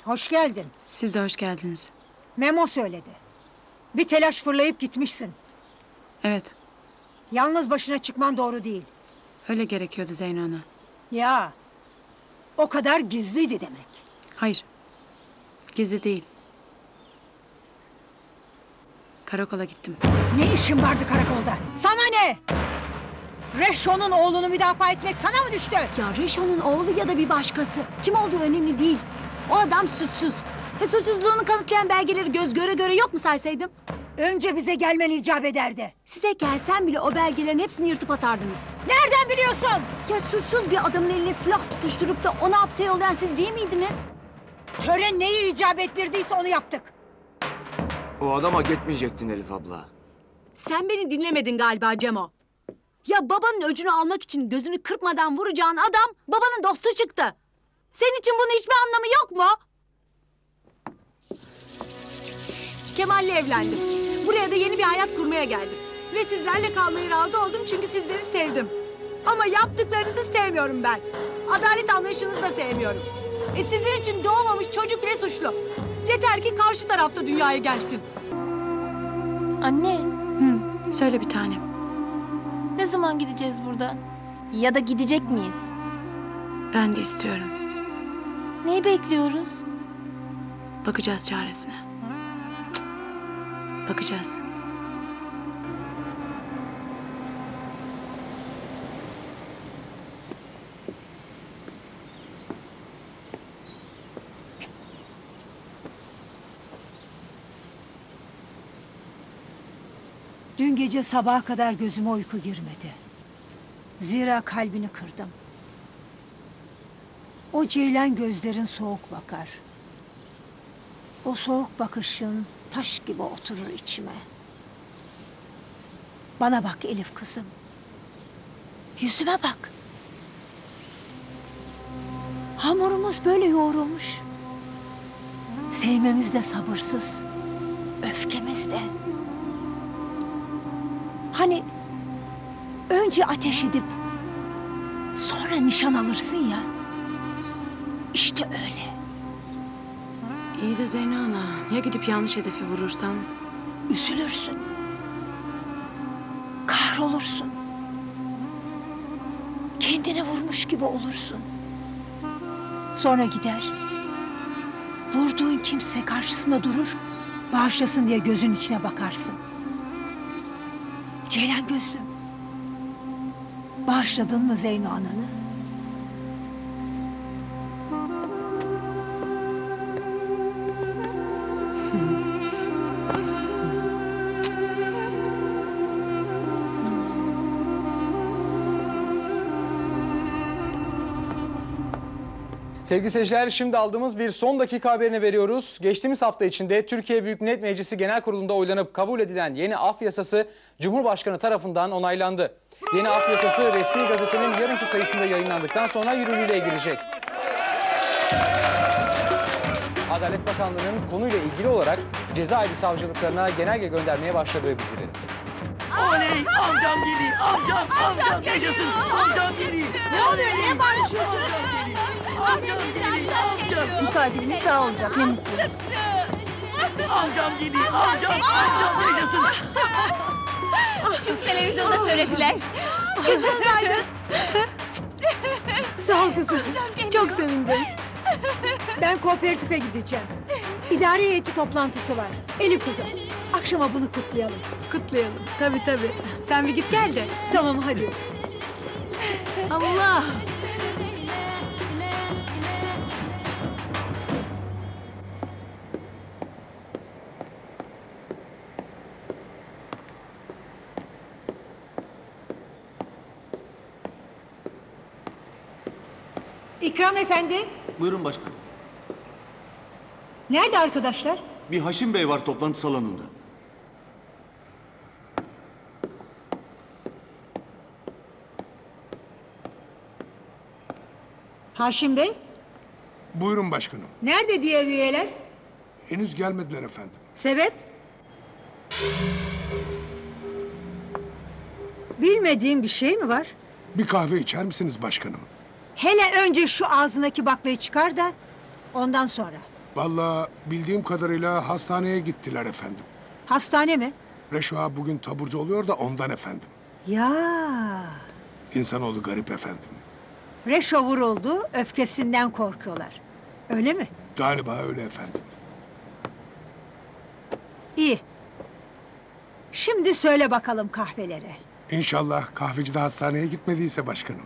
Hoş geldin. Siz de hoş geldiniz. Memo söyledi. Bir telaş fırlayıp gitmişsin. Evet, Yalnız başına çıkman doğru değil. öyle gerekiyordu Zeyno Ana. Ya, o kadar gizliydi demek. Hayır, gizli değil. Karakola gittim. Ne işin vardı karakolda? Sana ne? Reşo'nun oğlunu müdafaa etmek sana mı düştü? Ya Reşo'nun oğlu ya da bir başkası. Kim olduğu önemli değil. O adam suçsuz. Suçsuzluğunu kanıtlayan belgeleri göz göre göre yok mu saysaydım? Önce bize gelmen icap ederdi. Size gelsem bile o belgelerin hepsini yırtıp atardınız. Nereden biliyorsun? Ya suçsuz bir adamın eline silah tutuşturup da onu hapse yollayan siz değil miydiniz? Tören neyi icap ettirdiyse onu yaptık. O adam hak etmeyecektin Elif abla. Sen beni dinlemedin galiba Cemo. Ya babanın öcünü almak için gözünü kırpmadan vuracağın adam babanın dostu çıktı. Senin için bunun hiçbir anlamı yok mu? Kemal'le evlendim. Buraya da yeni bir hayat kurmaya geldim. Ve sizlerle kalmaya razı oldum çünkü sizleri sevdim. Ama yaptıklarınızı sevmiyorum ben. Adalet anlayışınızı da sevmiyorum. Sizin için doğmamış çocuk bile suçlu. Yeter ki karşı tarafta dünyaya gelsin. Anne, Söyle bir tanem. ne zaman gideceğiz buradan? Ya da gidecek miyiz? Ben de istiyorum. Neyi bekliyoruz? Bakacağız çaresine. Bakacağız. Dün gece sabaha kadar gözüme uyku girmedi. Zira kalbini kırdım. O ceylan gözlerin soğuk bakar. O soğuk bakışın taş gibi oturur içime. Bana bak Elif kızım. Yüzüme bak. Hamurumuz böyle yoğrulmuş. Sevmemiz de sabırsız. Öfkemiz de. Hani önce ateş edip sonra nişan alırsın ya. İşte öyle. İyi de Zeyno Ana, ya gidip yanlış hedefi vurursan? Üzülürsün. Kahrolursun. Kendini vurmuş gibi olursun. Sonra gider. Vurduğun kimse karşısında durur. Bağışlasın diye gözün içine bakarsın. Ceylan gözlüm. Bağışladın mı Zeyno ananı? Sevgili seyirciler, şimdi aldığımız bir son dakika haberini veriyoruz. Geçtiğimiz hafta içinde Türkiye Büyük Millet Meclisi Genel Kurulu'nda oylanıp kabul edilen yeni af yasası Cumhurbaşkanı tarafından onaylandı. Yeni af yasası resmi gazetenin yarınki sayısında yayınlandıktan sonra yürürlüğe girecek. Adalet Bakanlığı'nın konuyla ilgili olarak cezaevi savcılıklarına genelge göndermeye başladığı bildirildi. Oley! Amcam geliyor! Amcam yaşasın! Amcam geliyor! Ne oluyor? Niye bağırışıyorsun? Amcam geliyor! Amcam! Bir katilimiz daha olacak, ne mutlu. Amcam geliyor! Amcam yaşasın! Şimdi televizyonda söylediler. Gözünüz aydın. Sağ ol kızım. Çok sevindim. Ben kooperatife gideceğim. İdare heyeti toplantısı var. Elif kızım, akşama bunu kutlayalım. Kutlayalım. Tabii tabii. Sen bir git gel de. Tamam hadi. Allah! İkram efendi, Buyurun başkanım. nerede arkadaşlar? Bir Haşim Bey var toplantı salonunda. Haşim Bey, Buyurun başkanım. nerede diğer üyeler? Henüz gelmediler efendim. Sebep? Bilmediğim bir şey mi var? Bir kahve içer misiniz başkanım? Hele önce şu ağzındaki baklayı çıkar da ondan sonra. Vallahi bildiğim kadarıyla hastaneye gittiler efendim. Hastane mi? Reşo ağa bugün taburcu oluyor da ondan efendim. Ya. İnsanoğlu garip efendim. Reşo vuruldu, öfkesinden korkuyorlar. Öyle mi? Galiba öyle efendim. İyi. Şimdi söyle bakalım kahvelere. İnşallah kahveci de hastaneye gitmediyse başkanım.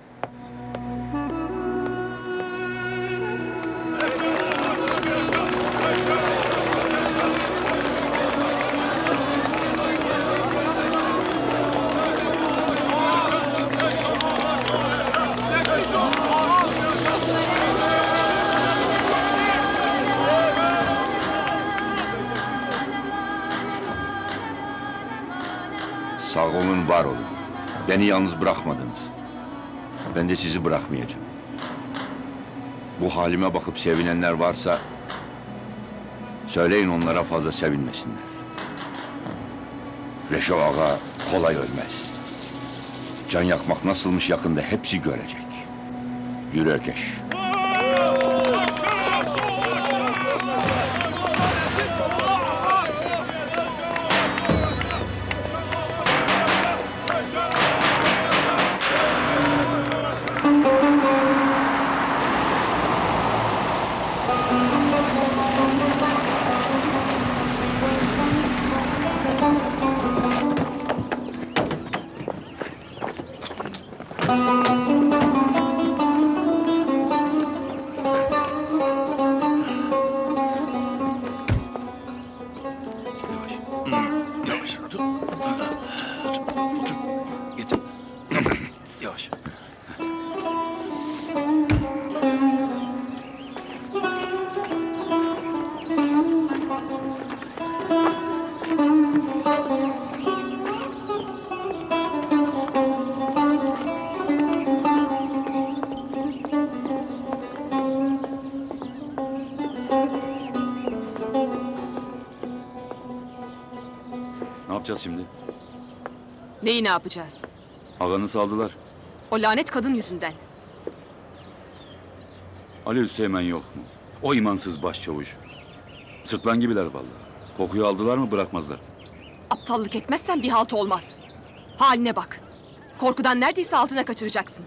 Sağ olun, var olun. Beni yalnız bırakmadınız. Ben de sizi bırakmayacağım. Bu halime bakıp sevinenler varsa söyleyin onlara fazla sevinmesinler. Reşo ağa kolay ölmez. Can yakmak nasılmış yakında hepsi görecek. Yürü Ökeş. Yavaş. Dur. Otur. Getir. Tamam. Yavaş. Ne yapacağız şimdi? Neyi ne yapacağız? Ağanı saldılar. O lanet kadın yüzünden. Ali Üsteğmen yok mu? O imansız başçavuş. Sırtlan gibiler vallahi. Kokuyu aldılar mı bırakmazlar. Aptallık etmezsen bir halt olmaz. Haline bak. Korkudan neredeyse altına kaçıracaksın.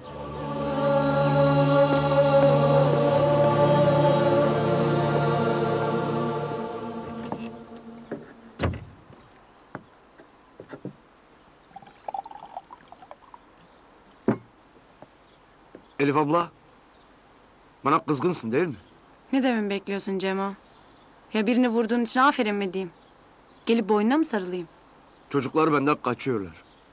Elif abla, bana kızgınsın değil mi? Ne dememi bekliyorsun Cemo? Ya birini vurduğun için aferin mi diyeyim? Gelip boynuna mı sarılayım? Çocuklar benden kaçıyorlar.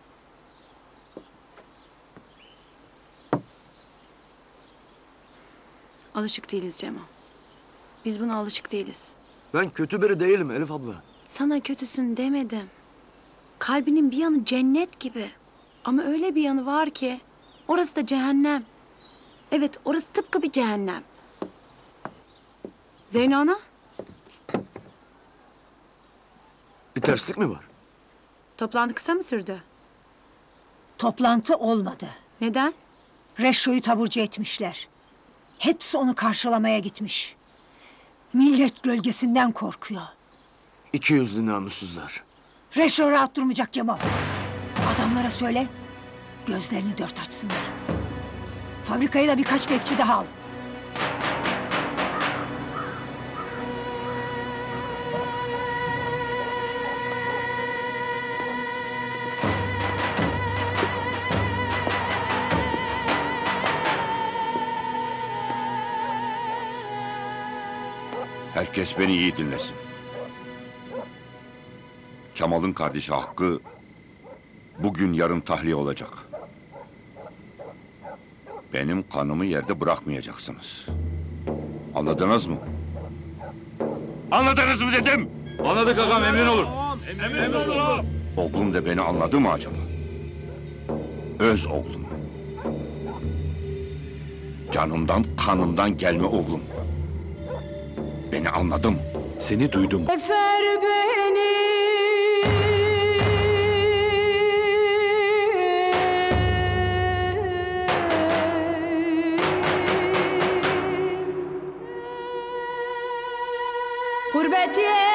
Alışık değiliz Cemo. Biz buna alışık değiliz. Ben kötü biri değilim Elif abla. Sana kötüsün demedim. Kalbinin bir yanı cennet gibi. Ama öyle bir yanı var ki orası da cehennem. Evet, orası tıpkı bir cehennem. Zeyno ana, Bir terslik mi var? toplantı kısa mı sürdü? Toplantı olmadı. Neden? Reşo'yu taburcu etmişler. Hepsi onu karşılamaya gitmiş. Millet gölgesinden korkuyor. İki yüzlü namussuzlar. Reşo rahat durmayacak Cemo. Adamlara söyle, gözlerini dört açsınlar. Fabrikaya da birkaç bekçi daha al. Herkes beni iyi dinlesin. Kemal'ın kardeşi Hakkı bugün yarın tahliye olacak. Benim kanımı yerde bırakmayacaksınız. Anladınız mı? Anladınız mı dedim? Anladık ağam, emin olur. Oğlum da beni anladı mı acaba? Öz oğlum. Canımdan, kanımdan gelme oğlum. Beni anladım. Seni duydum. Efer beni. Gurbet